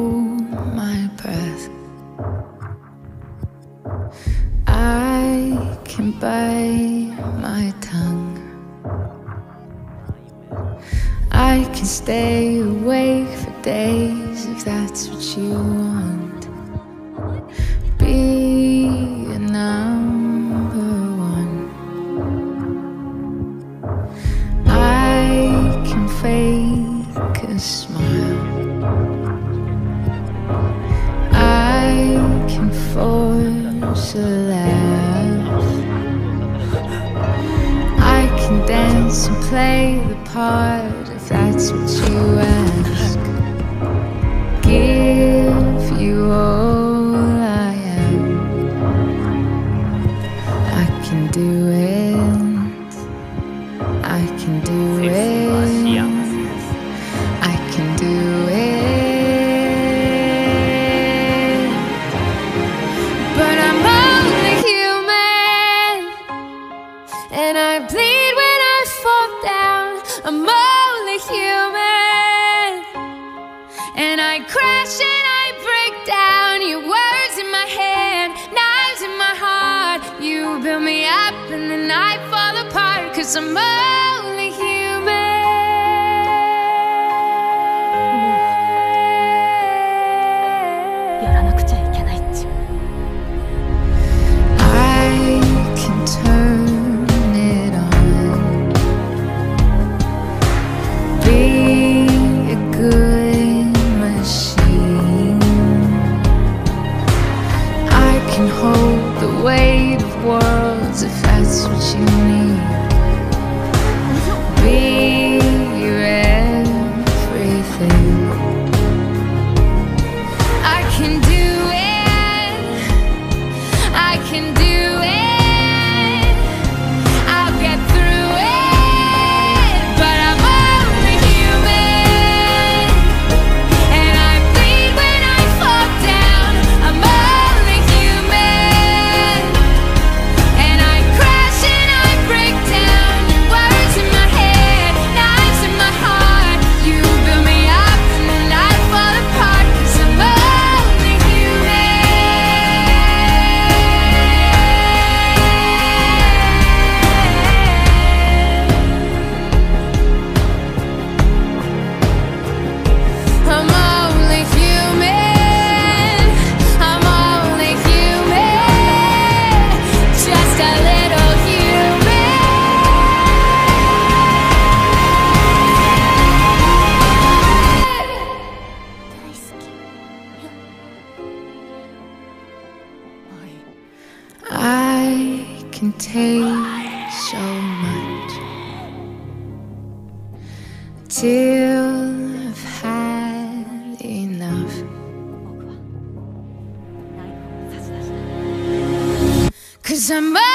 hold my breath. I can bite my tongue. I can stay awake for days if that's what you want. Be a number one. I can fake a smile. I can force a laugh. I can dance and play the part if that's what you ask. Give you all I am. I can do it. I can do it. I can do it. But I'm only human, and I bleed when I fall down. I'm only human, and I crash and I break down. Your words in my head, knives in my heart. You build me up and then I fall apart, 'cause I'm only human. I can turn it on. Be a good machine. I can hold the weight of worlds if that's what you need. Be your everything. I can do it. I can do it. I'll get through it. But I'm only human, and I bleed when I fall down. I'm only human, and I crash and I break down. Your words in my head, knives in my heart. You build me up and then I fall apart, 'cause I'm only human. I'm only human. I'm only human. Just a little human. I can take so much till I've had enough. 'Cause I'm